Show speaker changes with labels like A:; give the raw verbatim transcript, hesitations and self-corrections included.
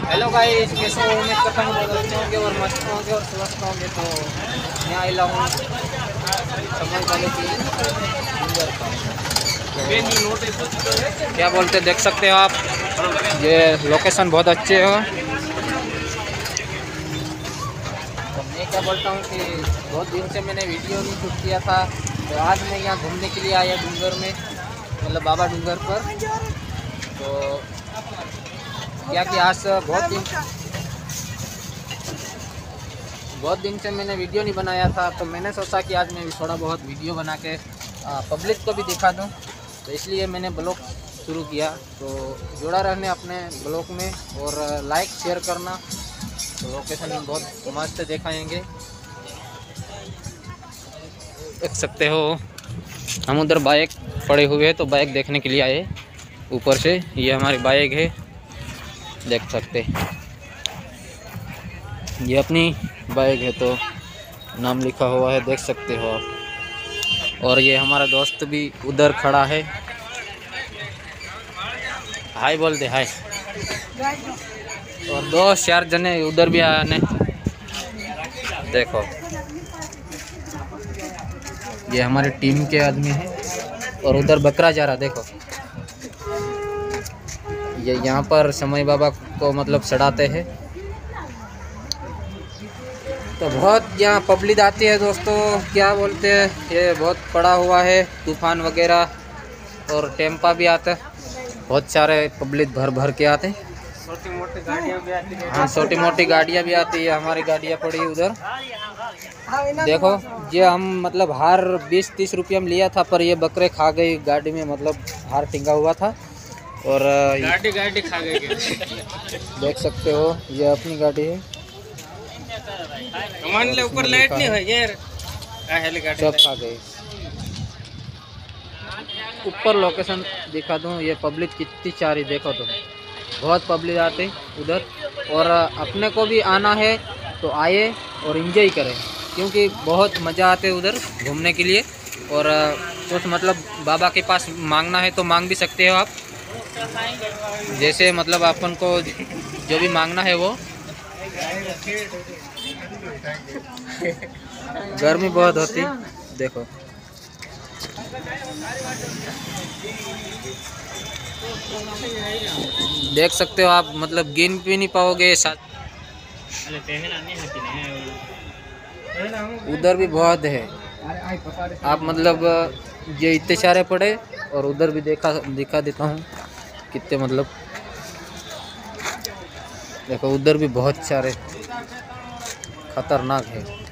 A: Hello guys, कैसे हो? उम्मीद करता हूँ बहुत अच्छे होंगे और मस्त होंगे और स्वस्थ होंगे। तो मैं आया हूँ समझ वाले की तो क्या बोलते देख सकते हो आप, ये लोकेशन बहुत अच्छे हो। तो मैं क्या बोलता हूँ कि बहुत दिन से मैंने वीडियो नहीं शूट किया था, तो आज मैं यहाँ घूमने के लिए आया डूंगर में, मतलब बाबा डूंगर पर। तो क्या कि आज बहुत दिन बहुत दिन से मैंने वीडियो नहीं बनाया था, तो मैंने सोचा कि आज मैं थोड़ा बहुत वीडियो बना के पब्लिक को भी दिखा दूं, तो इसलिए मैंने ब्लॉग शुरू किया। तो जुड़ा रहने अपने ब्लॉग में और लाइक शेयर करना। तो लोकेशन बहुत मस्त दिखाएंगे, देख सकते हो। हम उधर बाइक पड़े हुए हैं, तो बाइक देखने के लिए आए ऊपर से। ये हमारी बाइक है, देख सकते। ये अपनी बाइक है, तो नाम लिखा हुआ है, देख सकते हो आप। और ये हमारा दोस्त भी उधर खड़ा है, हाय बोल दे हाय। और दो चार जने उधर भी आने, देखो ये हमारी टीम के आदमी हैं। और उधर बकरा जा रहा, देखो ये यहाँ पर समय बाबा को मतलब चढ़ाते हैं। तो बहुत यहाँ पब्लिक आती है दोस्तों, क्या बोलते हैं, ये बहुत पड़ा हुआ है तूफान वगैरह। और टेम्पा भी आता है, बहुत सारे पब्लिक भर भर के आते हैं। छोटी मोटी गाड़ियाँ भी आती है। हाँ, छोटी मोटी गाड़ियाँ भी आती है। हमारी गाड़ियाँ पड़ी उधर, देखो। ये हम मतलब हार बीस तीस रुपये में लिया था, पर ये बकरे खा गई गाड़ी में, मतलब हार टिंगा हुआ था और गाड़ी गाड़ी खा गई। देख सकते हो, ये अपनी गाड़ी है। मान ले ऊपर लाइट नहीं है यार, सब खा गई। ऊपर लोकेशन दिखा दूं, ये पब्लिक कितनी सारी देखो तुम, बहुत पब्लिक आते उधर। और अपने को भी आना है तो आए और एंजॉय करें, क्योंकि बहुत मज़ा आते उधर घूमने के लिए। और कुछ मतलब बाबा के पास मांगना है तो मांग भी सकते हो आप, जैसे मतलब अपन को जो भी मांगना है वो। गर्मी बहुत होती, देखो देख सकते हो आप, मतलब गिन भी नहीं पाओगे। साथ उधर भी बहुत है आप, मतलब ये इतने सारे पड़े। और उधर भी देखा दिखा देता हूँ कितने, मतलब देखो उधर भी बहुत सारे खतरनाक है।